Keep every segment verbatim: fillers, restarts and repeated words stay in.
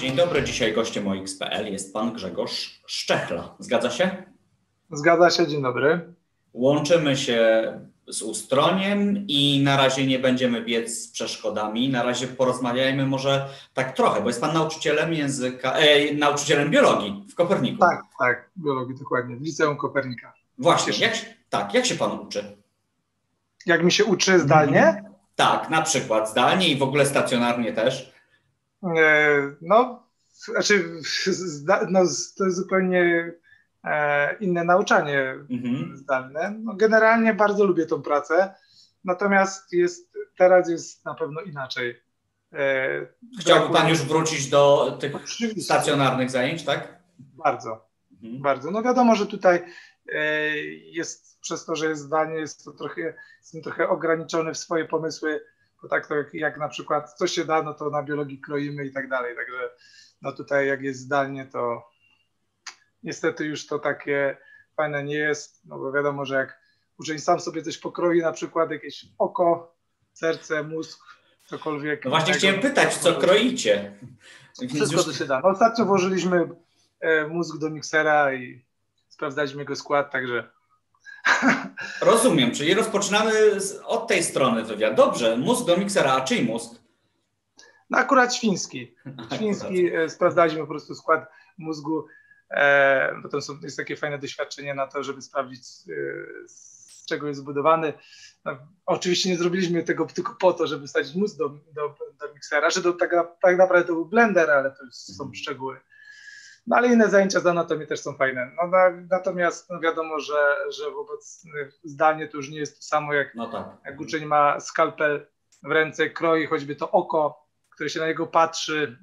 Dzień dobry, dzisiaj gościem O X kropka P L jest pan Grzegorz Szczechla. Zgadza się? Zgadza się, dzień dobry. Łączymy się z Ustroniem i na razie nie będziemy biec z przeszkodami. Na razie porozmawiajmy może tak trochę, bo jest pan nauczycielem języka, e, nauczycielem biologii w Koperniku. Tak, tak, biologii dokładnie, w Liceum Kopernika. Właśnie, jak, tak, jak się pan uczy? Jak mi się uczy zdalnie? Mhm. Tak, na przykład zdalnie i w ogóle stacjonarnie też. E, no, znaczy, no, to jest zupełnie e, inne nauczanie mhm. zdalne. No, generalnie bardzo lubię tą pracę, natomiast jest, teraz jest na pewno inaczej. E, Chciałby pan już wrócić do tych Oczywiście. stacjonarnych zajęć, tak? Bardzo, mhm. bardzo. No wiadomo, że tutaj e, jest, przez to, że jest zdalnie, jest to trochę, jestem trochę ograniczony w swoje pomysły, bo tak to jak, jak na przykład co się da, no to na biologii kroimy i tak dalej, także no tutaj jak jest zdalnie, to niestety już to takie fajne nie jest, no bo wiadomo, że jak uczeń sam sobie coś pokroi, na przykład jakieś oko, serce, mózg, cokolwiek. No właśnie innego, chciałem pytać, co kroicie? Wszystko, co się da. No ostatnio włożyliśmy e, mózg do miksera i sprawdzaliśmy jego skład, także... Rozumiem, czyli rozpoczynamy z, od tej strony wywiad. Dobrze, mózg do miksera, a czyj mózg? No akurat świński. Świński, e, sprawdzaliśmy po prostu skład mózgu. E, bo to są, jest takie fajne doświadczenie na to, żeby sprawdzić e, z czego jest zbudowany. No, oczywiście nie zrobiliśmy tego tylko po to, żeby wsadzić mózg do, do, do miksera, że to tak, tak naprawdę to był blender, ale to już są mhm. szczegóły. No ale inne zajęcia z anatomii też są fajne. No, na, natomiast no, wiadomo, że, że wobec zdalnie to już nie jest to samo, jak, no tak. jak uczeń ma skalpel w ręce, kroi choćby to oko, które się na niego patrzy,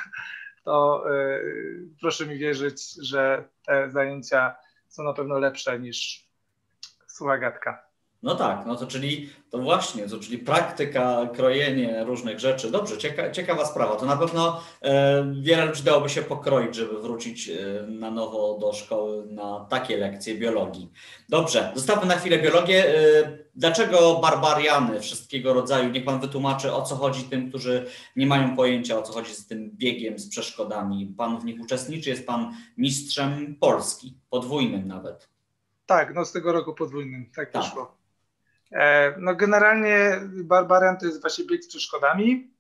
to yy, proszę mi wierzyć, że te zajęcia są na pewno lepsze niż sucha gadka. No tak, no to czyli to właśnie, to czyli praktyka, krojenie różnych rzeczy. Dobrze, cieka, ciekawa sprawa. To na pewno e, wiele ludzi dałoby się pokroić, żeby wrócić e, na nowo do szkoły na takie lekcje biologii. Dobrze, zostawmy na chwilę biologię. E, dlaczego barbariany wszystkiego rodzaju? Niech pan wytłumaczy, o co chodzi tym, którzy nie mają pojęcia, o co chodzi z tym biegiem, z przeszkodami. Pan w nich uczestniczy, jest pan mistrzem Polski, podwójnym nawet. Tak, no z tego roku podwójnym, tak tak. wyszło. No generalnie Barbarian to jest właśnie bieg z przeszkodami.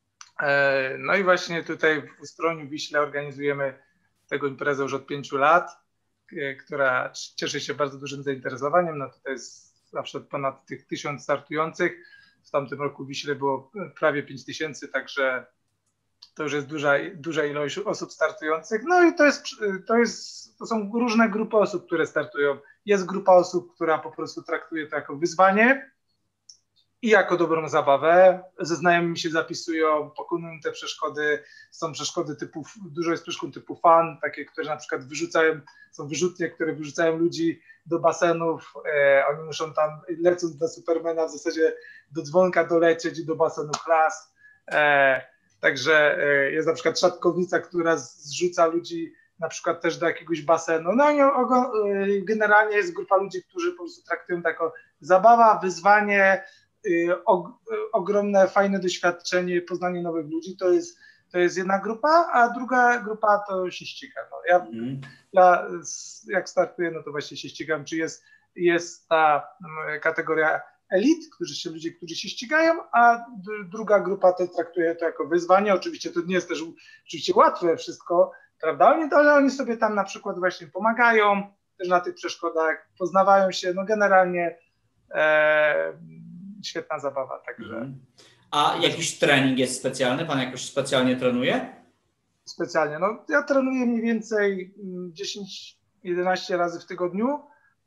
No i właśnie tutaj w Ustroniu, w Wiśle organizujemy tego imprezę już od pięciu lat, która cieszy się bardzo dużym zainteresowaniem. No tutaj jest zawsze ponad tych tysiąc startujących. W tamtym roku w Wiśle było prawie pięć tysięcy, także to już jest duża, duża ilość osób startujących. No i to jest, to jest, to są różne grupy osób, które startują. Jest grupa osób, która po prostu traktuje to jako wyzwanie i jako dobrą zabawę. Ze znajomymi się zapisują, pokonują te przeszkody. Są przeszkody typu, dużo jest przeszkód typu fun, takie, które na przykład wyrzucają, są wyrzutnie, które wyrzucają ludzi do basenów. E, oni muszą tam, lecąc na Supermana, w zasadzie do dzwonka dolecieć i do basenu klas. E, także e, jest na przykład szatkownica, która zrzuca ludzi na przykład też do jakiegoś basenu. No i generalnie jest grupa ludzi, którzy po prostu traktują to jako zabawa, wyzwanie, og ogromne, fajne doświadczenie, poznanie nowych ludzi. To jest, to jest jedna grupa, a druga grupa to się ściga. No, ja, mm. ja jak startuję, no to właśnie się ścigam, czy jest, jest ta kategoria elit, którzy się, ludzie, którzy się ścigają, a druga grupa to traktuje to jako wyzwanie. Oczywiście to nie jest też oczywiście łatwe wszystko, prawda? Ale oni sobie tam na przykład właśnie pomagają też na tych przeszkodach, poznawają się, no generalnie e, świetna zabawa, także. Mhm. A jakiś trening jest specjalny? Pan jakoś specjalnie trenuje? Specjalnie, no ja trenuję mniej więcej dziesięć jedenaście razy w tygodniu.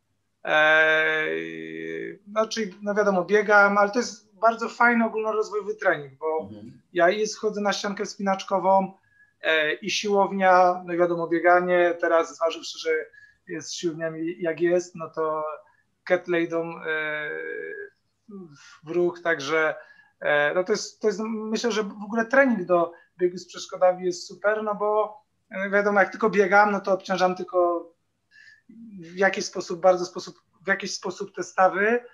E, no czyli, no wiadomo, biegam, ale to jest bardzo fajny ogólnorozwojowy trening, bo mhm. ja i schodzę na ściankę wspinaczkową, i siłownia, no i wiadomo, bieganie, teraz zważywszy, że jest z siłowniami jak jest, no to kettle idą w ruch, także no to jest, to jest, myślę, że w ogóle trening do biegu z przeszkodami jest super, no bo wiadomo, jak tylko biegam, no to obciążam tylko w jakiś sposób, bardzo sposób, w jakiś sposób te stawy,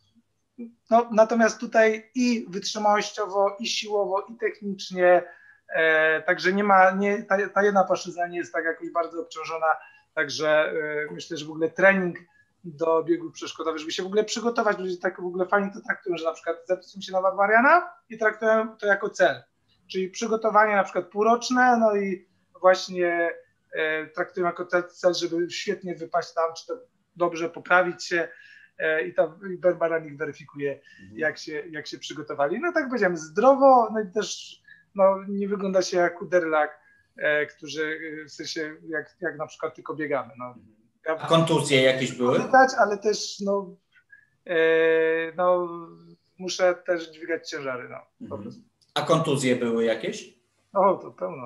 no natomiast tutaj i wytrzymałościowo, i siłowo, i technicznie E, także nie ma, nie, ta, ta jedna płaszczyzna nie jest tak jakoś bardzo obciążona, także e, myślę, że w ogóle trening do biegów przeszkodowych, żeby się w ogóle przygotować, ludzie tak w ogóle fajnie to traktują, że na przykład zapisują się na Barbariana i traktują to jako cel, czyli przygotowanie na przykład półroczne, no i właśnie e, traktują jako cel, żeby świetnie wypaść tam, czy to dobrze poprawić się e, i ta Barbarian ich weryfikuje, mhm. jak, się, jak się przygotowali. No tak powiedziałem, zdrowo, no i też no, nie wygląda się jak Uderlak, e, którzy w sensie jak, jak na przykład tylko biegamy. No. Ja, a kontuzje jakieś były? Widać, ale też no, e, no, muszę też dźwigać ciężary. No, po mhm. A kontuzje były jakieś? O, to pełno.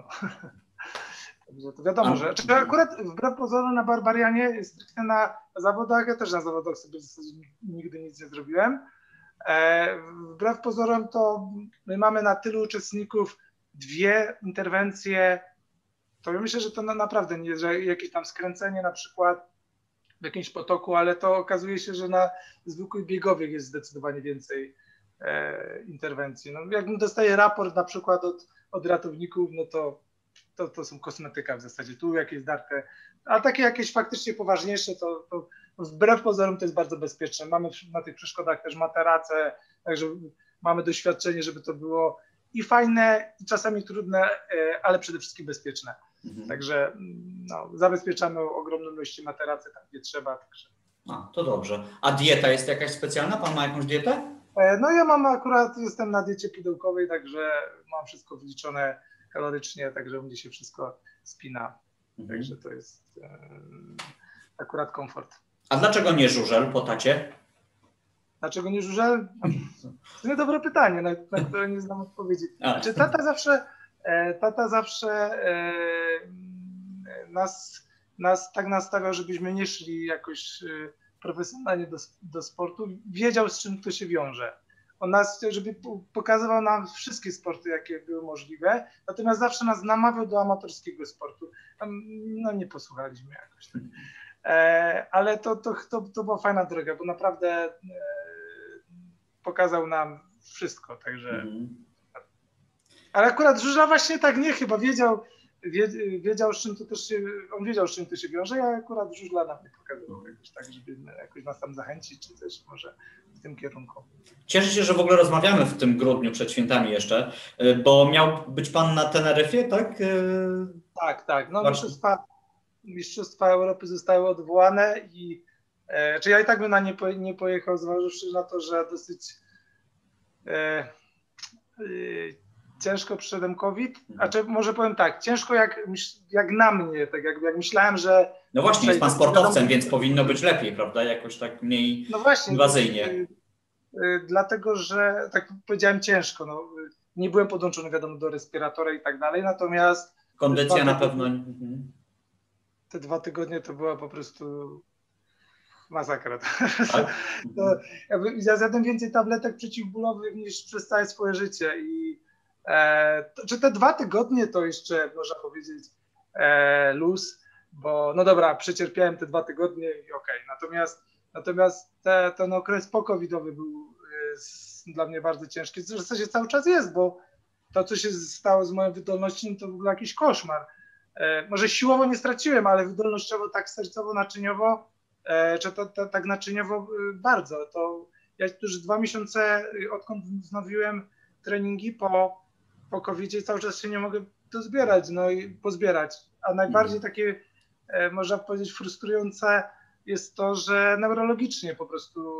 Także to wiadomo, a, że czy akurat wbrew pozorom na Barbarianie, stricte na zawodach, ja też na zawodach sobie w zasadzie nigdy nic nie zrobiłem. E, wbrew pozorom to my mamy na tylu uczestników dwie interwencje, to ja myślę, że to na, naprawdę nie, że jakieś tam skręcenie na przykład w jakimś potoku, ale to okazuje się, że na zwykłych biegowych jest zdecydowanie więcej e, interwencji. No, jak dostaję raport na przykład od, od ratowników, no to, to to są kosmetyka w zasadzie, tu jakieś darte, a takie jakieś faktycznie poważniejsze, to, to wbrew pozorom to jest bardzo bezpieczne. Mamy na tych przeszkodach też materace, także mamy doświadczenie, żeby to było i fajne, i czasami trudne, ale przede wszystkim bezpieczne. Mhm. Także no, zabezpieczamy ogromną ilość materacy tam, gdzie trzeba. Także. A, to dobrze. A dieta jest jakaś specjalna? Pan ma jakąś dietę? No ja mam akurat, jestem na diecie pudełkowej, także mam wszystko wyliczone kalorycznie, także u mnie się wszystko spina. Mhm. Także to jest e, akurat komfort. A dlaczego nie żużel po tacie? Dlaczego nie żużel? To jest dobre pytanie, na, na które nie znam odpowiedzi. Znaczy, tata zawsze, e, tata zawsze e, nas, nas tak nastawiał, żebyśmy nie szli jakoś e, profesjonalnie do, do sportu. Wiedział, z czym to się wiąże. On nas, żeby pokazywał nam wszystkie sporty, jakie były możliwe, natomiast zawsze nas namawiał do amatorskiego sportu. No nie posłuchaliśmy jakoś tak. E, ale to, to, to, to była fajna droga, bo naprawdę e, pokazał nam wszystko, także... Mhm. Ale akurat żużla właśnie tak nie, chyba wiedział, wie, wiedział, z czym to też się, on wiedział, z czym to się wiąże, ja akurat żużla nam nie pokazał jakoś tak, żeby jakoś nas tam zachęcić, czy też może w tym kierunku. Cieszę się, że w ogóle rozmawiamy w tym grudniu przed świętami jeszcze, bo miał być pan na Teneryfie, tak? Tak, tak, no mistrzostwa, mistrzostwa Europy zostały odwołane i e, czy ja i tak bym na nie, po, nie pojechał, zważywszy na to, że dosyć e, e, ciężko przyszedłem COVID, a czy może powiem tak, ciężko jak, jak na mnie, tak jakby jak myślałem, że... No właśnie, jest pan sportowcem, więc powinno być lepiej, prawda? Jakoś tak mniej no właśnie, inwazyjnie. Y, y, dlatego, że tak powiedziałem ciężko, no, nie byłem podłączony wiadomo do respiratora i tak dalej, natomiast... Kondycja na tygodnie, pewno... Te dwa tygodnie to była po prostu masakra. Tak? To, ja zjadłem więcej tabletek przeciwbólowych niż przez całe swoje życie i E, to, czy te dwa tygodnie to jeszcze można powiedzieć e, luz, bo no dobra, przecierpiałem te dwa tygodnie i okej, okay. natomiast, natomiast te, ten okres pokowidowy był e, dla mnie bardzo ciężki, w zasadzie cały czas jest, bo to co się stało z moją wydolnością to w ogóle jakiś koszmar. E, może siłowo nie straciłem, ale wydolnościowo tak sercowo-naczyniowo, e, czy to, to tak naczyniowo e, bardzo. To ja już dwa miesiące odkąd wznowiłem treningi po po kowidzie cały czas się nie mogę dozbierać, no i pozbierać. A najbardziej takie, e, można powiedzieć, frustrujące jest to, że neurologicznie po prostu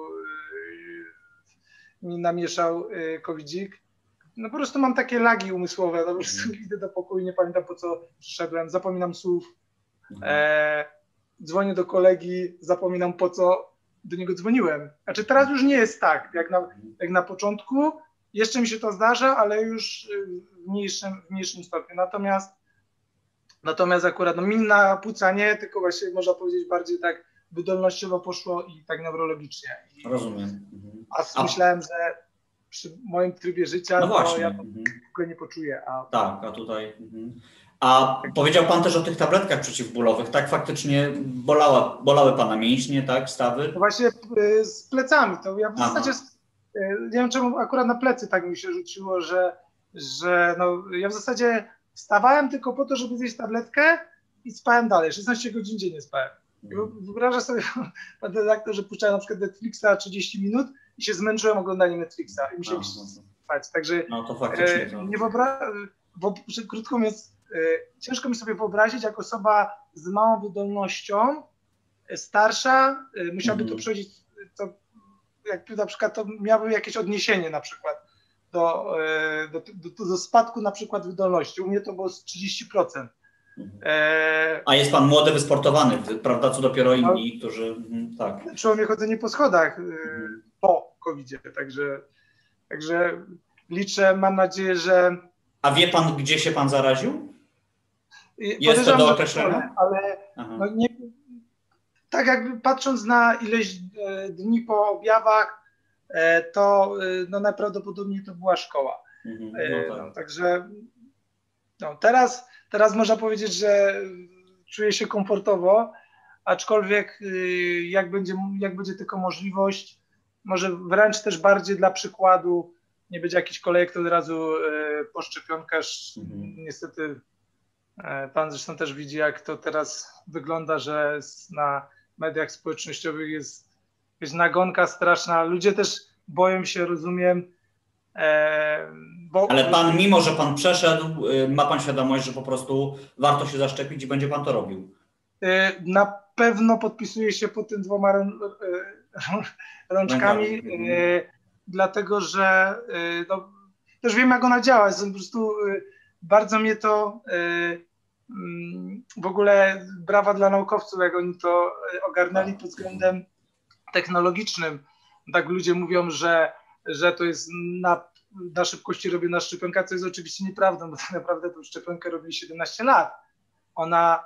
e, mi namieszał e, covidzik. No po prostu mam takie lagi umysłowe, no po prostu idę do pokoju, nie pamiętam po co przyszedłem, zapominam słów, e, dzwonię do kolegi, zapominam po co do niego dzwoniłem. Znaczy teraz już nie jest tak, jak na, jak na początku. Jeszcze mi się to zdarza, ale już w mniejszym, w mniejszym stopniu. Natomiast, natomiast akurat no, mi na płuca nie, tylko właśnie można powiedzieć bardziej tak wydolnościowo poszło i tak neurologicznie. I, Rozumiem. Mhm. A, a myślałem, że przy moim trybie życia no to ja to mhm. w ogóle nie poczuję. A... Tak, a tutaj... Mhm. A powiedział pan też o tych tabletkach przeciwbólowych, tak? Faktycznie bolała, bolały pana mięśnie, tak? Stawy? No właśnie z plecami. To ja w Aha. zasadzie... Nie wiem czemu akurat na plecy tak mi się rzuciło, że że no, ja w zasadzie wstawałem tylko po to, żeby zjeść tabletkę i spałem dalej. szesnaście godzin dziennie spałem. Wyobrażam sobie, pan redaktor, że puszczałem na przykład Netflixa trzydzieści minut i się zmęczyłem oglądaniem Netflixa i musiałem No, no, spać. Także no to faktycznie e, to... nie wyobrażam, bo krótko mówiąc, e, ciężko mi sobie wyobrazić, jak osoba z małą wydolnością, e, starsza, e, musiałaby Mhm. to przechodzić, to, jak na przykład to miałoby jakieś odniesienie na przykład do, e, do, do, do spadku na przykład wydolności. U mnie to było z trzydzieści procent. E, A jest pan młody, wysportowany, prawda, co dopiero inni, którzy... Tak. Czuło mnie chodzenie po schodach Mhm. po kowidzie, także, także liczę, mam nadzieję, że... A wie pan, gdzie się pan zaraził? Jest to do określenia? Ale no nie, tak jakby patrząc na ileś dni po objawach, to no najprawdopodobniej to była szkoła. Mhm. No tak. No, także no, teraz, teraz można powiedzieć, że czuję się komfortowo, aczkolwiek jak będzie, jak będzie tylko możliwość, może wręcz też bardziej dla przykładu, nie będzie jakiś kolejek od razu po szczepionkach. Mhm. Niestety pan zresztą też widzi, jak to teraz wygląda, że na mediach społecznościowych jest jakaś nagonka straszna. Ludzie też boją się, rozumiem. Bo... Ale pan, mimo że pan przeszedł, ma pan świadomość, że po prostu warto się zaszczepić i będzie pan to robił? Na pewno podpisuję się pod tym dwoma rączkami, mhm. dlatego że no, też wiem, jak ona działa. Po prostu bardzo mnie to w ogóle brawa dla naukowców, jak oni to ogarnęli pod względem technologicznym. Tak ludzie mówią, że, że to jest na, na szybkości robiona szczepionka, co jest oczywiście nieprawdą, bo tak naprawdę tę szczepionkę robili siedemnaście lat. Ona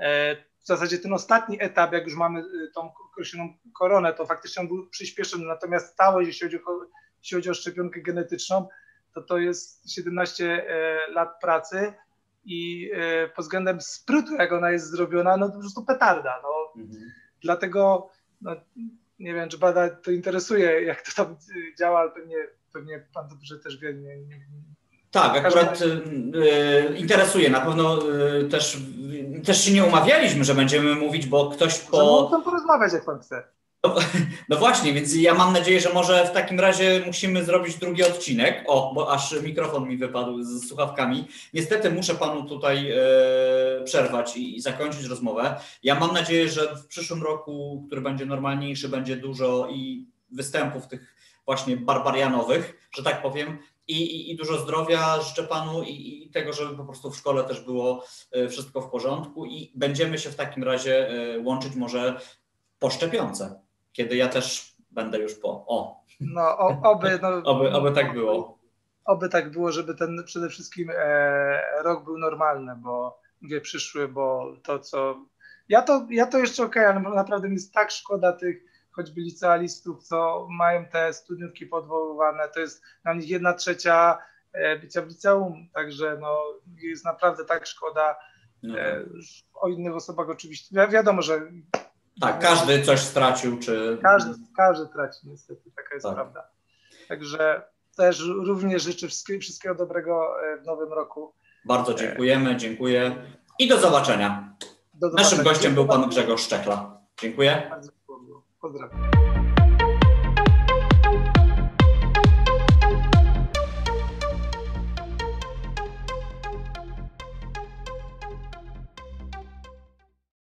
w zasadzie ten ostatni etap, jak już mamy tą określoną koronę, to faktycznie on był przyspieszony, natomiast całość, jeśli chodzi o, jeśli chodzi o szczepionkę genetyczną, to to jest siedemnaście lat pracy i pod względem sprytu, jak ona jest zrobiona, no to po prostu petarda. No. Mhm. Dlatego, no, nie wiem, czy pana to interesuje, jak to tam działa, ale pewnie, pewnie pan dobrze też wie. Nie, nie, tak, akurat y, y, interesuje. Na pewno y, też, y, też się nie umawialiśmy, że będziemy mówić, bo ktoś po... Możemy o tym porozmawiać, jak pan chce. No, no właśnie, więc ja mam nadzieję, że może w takim razie musimy zrobić drugi odcinek. O, bo aż mikrofon mi wypadł z słuchawkami. Niestety muszę panu tutaj e, przerwać i, i zakończyć rozmowę. Ja mam nadzieję, że w przyszłym roku, który będzie normalniejszy, będzie dużo i występów tych właśnie barbarianowych, że tak powiem, i, i, i dużo zdrowia życzę panu i, i tego, żeby po prostu w szkole też było wszystko w porządku i będziemy się w takim razie łączyć może po szczepionce, kiedy ja też będę już po. O. No, o, oby, no, oby, oby tak było. Oby tak było, żeby ten przede wszystkim e, rok był normalny, bo mówię przyszły, bo to co... Ja to, ja to jeszcze okej, okay, ale naprawdę mi jest tak szkoda tych choćby licealistów, co mają te studniówki podwoływane, to jest na nich jedna trzecia e, bycia w liceum, także no jest naprawdę tak szkoda. No. E, o innych osobach oczywiście, wi wiadomo, że... Tak, każdy coś stracił, czy... Każdy, każdy traci niestety, taka jest tak. prawda. Także też również życzę wszystkiego, wszystkiego dobrego w nowym roku. Bardzo dziękujemy, dziękuję i do zobaczenia. Do zobaczenia. Naszym gościem był pan Grzegorz Szczekla. Dziękuję. Bardzo dziękuję. Pozdrawiam.